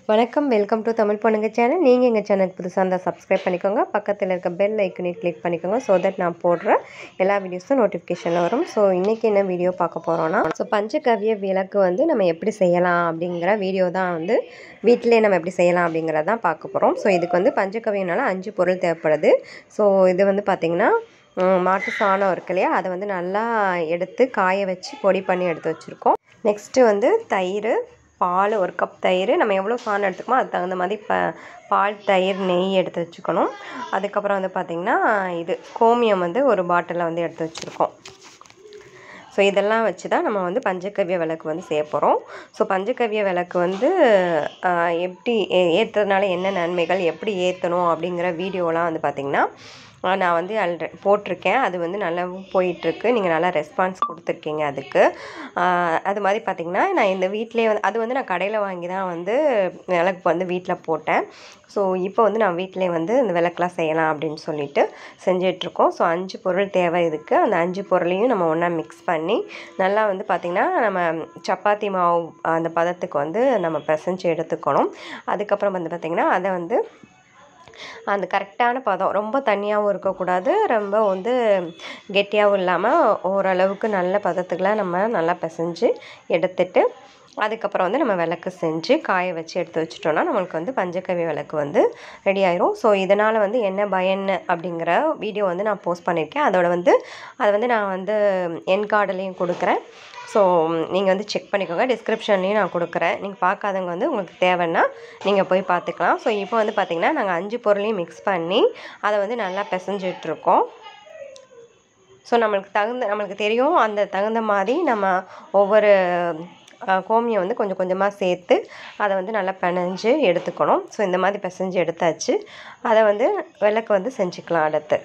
வணக்கம், welcome to Tamil பொண்ணுங்க channel. நீங்கள் எங்கள் சேனலுக்கு புதுசாக இருந்தால் சப்ஸ்கிரைப் பண்ணிக்கோங்க. பக்கத்தில் இருக்க பெல் ஐக்கனை கிளிக் பண்ணிக்கோங்க. ஸோ தட் நான் போடுற எல்லா வீடியோஸும் நோட்டிஃபிகேஷனில் வரும். ஸோ இன்றைக்கி என்ன வீடியோ பார்க்க போகிறோன்னா, பஞ்சகவ்ய விளக்கு நம்ம எப்படி செய்யலாம் அப்படிங்கிற வீடியோ தான் வீட்டிலே நம்ம எப்படி செய்யலாம் அப்படிங்கிறதான் பார்க்க போகிறோம். ஸோ இதுக்கு பஞ்சகவ்யனால 5 பொருள் தேவைப்படுது. ஸோ இது பார்த்திங்கன்னா மாட்டு சாணம் இருக்கு இல்லையா, அதை நல்லா எடுத்து காய வச்சு பொடி பண்ணி எடுத்து வச்சுருக்கோம். நெக்ஸ்ட்டு தயிர், பால், 1 கப் தயிர், நம்ம எவ்வளோ சாணம் எடுத்துக்கோமோ அதுக்கு தகுந்த மாதிரி பால், தயிர், நெய் எடுத்து வச்சுக்கணும். அதுக்கப்புறம் பார்த்திங்கன்னா இது கோமியம் ஒரு பாட்டிலில் எடுத்து வச்சுருக்கோம். ஸோ இதெல்லாம் வச்சு தான் நம்ம பஞ்சகவ்ய விளக்கு செய்ய போகிறோம். ஸோ பஞ்சகவ்ய விளக்கு எப்படி ஏற்றுறதுனால என்ன நன்மைகள், எப்படி ஏற்றணும் அப்படிங்கிற வீடியோலாம் பார்த்திங்கன்னா நான் போட்டிருக்கேன். அது நல்லா போயிட்டுருக்கு. நீங்கள் நல்லா ரெஸ்பான்ஸ் கொடுத்துருக்கீங்க அதுக்கு. அது மாதிரி பார்த்திங்கன்னா நான் இந்த வீட்டிலே அது நான் கடையில் வாங்கி தான் விளக்கு வீட்டில் போட்டேன். ஸோ இப்போ நான் வீட்டிலே இந்த விளக்குலாம் செய்யலாம் அப்படின்னு சொல்லிட்டு செஞ்சிட்ருக்கோம். ஸோ 5 பொருள் தேவை இதுக்கு. அந்த 5 பொருளையும் நம்ம ஒன்றா மிக்ஸ் பண்ணி நல்லா பார்த்திங்கன்னா நம்ம சப்பாத்தி மாவு அந்த பதத்துக்கு நம்ம பிசைஞ்சு எடுத்துக்கணும். அதுக்கப்புறம் பார்த்திங்கன்னா அதை அந்த கரெக்டான பதம், ரொம்ப தண்ணியாகவும் இருக்கக்கூடாது, ரொம்ப கெட்டியாகவும் இல்லாமல் ஓரளவுக்கு நல்ல பதத்துக்குலாம் நம்ம நல்லா பிசைஞ்சு எடுத்துட்டு அதுக்கப்புறம் நம்ம விளக்கு செஞ்சு காய வச்சு எடுத்து வச்சிட்டோன்னா நம்மளுக்கு பஞ்சகவ்ய விளக்கு ரெடி ஆயிரும். ஸோ இதனால் என்ன பயன் அப்படிங்கிற வீடியோ நான் போஸ்ட் பண்ணியிருக்கேன். அதோட அதை நான் என் கார்டுலேயும் கொடுக்குறேன். ஸோ நீங்கள் செக் பண்ணிக்கோங்க. டிஸ்கிரிப்ஷன்லேயும் நான் கொடுக்குறேன். நீங்கள் பார்க்காதவங்க உங்களுக்கு தேவைன்னா நீங்கள் போய் பார்த்துக்கலாம். ஸோ இப்போ பார்த்திங்கன்னா நாங்கள் 5 பொருளையும் மிக்ஸ் பண்ணி அதை நல்லா பிசைஞ்சிட்ருக்கோம். ஸோ நம்மளுக்கு தெரியும், அந்த தகுந்த மாதிரி நம்ம ஒவ்வொரு கோமியம் கொஞ்சம் கொஞ்சமாக சேர்த்து அதை நல்லா பிணைஞ்சு எடுத்துக்கணும். ஸோ இந்த மாதிரி பிசைஞ்சு எடுத்தாச்சு. அதை விளக்கு செஞ்சுக்கலாம் அடுத்து.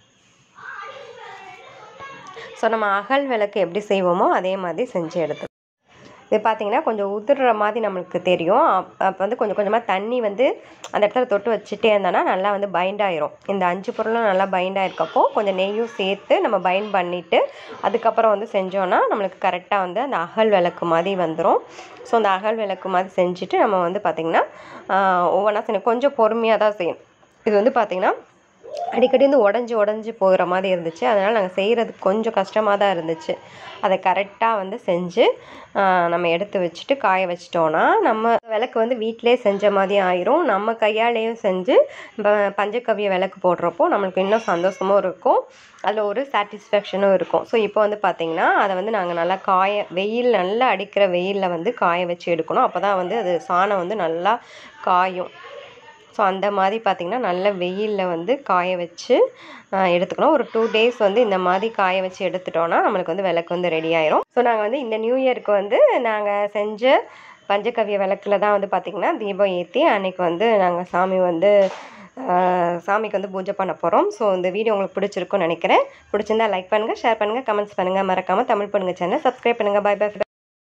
ஸோ நம்ம அகல் விளக்கு எப்படி செய்வோமோ அதே மாதிரி செஞ்சு எடுத்து இது பார்த்திங்கன்னா கொஞ்சம் உதிர்ற மாதிரி நம்மளுக்கு தெரியும். அப்போ கொஞ்சம் கொஞ்சமாக தண்ணி அந்த இடத்துல தொட்டு வச்சுட்டே இருந்தோன்னா நல்லா பைண்ட் ஆயிரும். இந்த 5 பொருளும் நல்லா பைண்ட் ஆகிருக்கப்போ கொஞ்சம் நெய்யும் சேர்த்து நம்ம பைண்ட் பண்ணிவிட்டு அதுக்கப்புறம் செஞ்சோன்னா நம்மளுக்கு கரெக்டாக அந்த அகல் விளக்கு மாதிரி வந்துடும். ஸோ அந்த அகல் விளக்கு மாதிரி செஞ்சுட்டு நம்ம பார்த்திங்கன்னா ஒவ்வொன்றா செய்யணும். கொஞ்சம் பொறுமையாக தான் செய்யணும். இது பார்த்திங்கன்னா அடிக்கடி உடஞ்சி போகிற மாதிரி இருந்துச்சு. அதனால் நாங்கள் செய்கிறதுக்கு கொஞ்சம் கஷ்டமாக தான் இருந்துச்சு. அதை கரெக்டாக செஞ்சு நம்ம எடுத்து வச்சுட்டு காய வச்சிட்டோன்னா நம்ம விளக்கு வீட்டிலே செஞ்ச மாதிரி ஆயிரும். நம்ம கையாலேயும் செஞ்சு பஞ்சகவ்ய விளக்கு போடுறப்போ நம்மளுக்கு இன்னும் சந்தோஷமும் இருக்கும், அதில் ஒரு சாட்டிஸ்ஃபேக்ஷனும் இருக்கும். ஸோ இப்போ பார்த்திங்கன்னா அதை நாங்கள் நல்லா நல்லா அடிக்கிற வெயிலில் காய வச்சு எடுக்கணும். அப்போ தான் அது சாணம் நல்லா காயும். ஸோ அந்த மாதிரி பார்த்திங்கன்னா நல்ல வெயிலில் காய வச்சு எடுத்துக்கணும். ஒரு 2 டேஸ் இந்த மாதிரி காய வச்சு எடுத்துட்டோன்னா நம்மளுக்கு விளக்கு ரெடி ஆயிரும். ஸோ நாங்கள் இந்த நியூ இயருக்கு நாங்கள் செஞ்ச பஞ்சகவ்ய விளக்கில் தான் பார்த்திங்கன்னா தீபம் ஏற்றி அன்றைக்கி நாங்கள் சாமிக்கு பூஜை பண்ண போகிறோம். ஸோ இந்த வீடியோ உங்களுக்கு பிடிச்சிருக்குன்னு நினைக்கிறேன். பிடிச்சிருந்தா லைக் பண்ணுங்கள், ஷேர் பண்ணுங்கள், கமெண்ட்ஸ் பண்ணுங்கள். மறக்காமல் தமிழ் பொண்ணுங்க சேனல் சப்ஸ்கிரைப் பண்ணுங்கள். பாய் பாய்.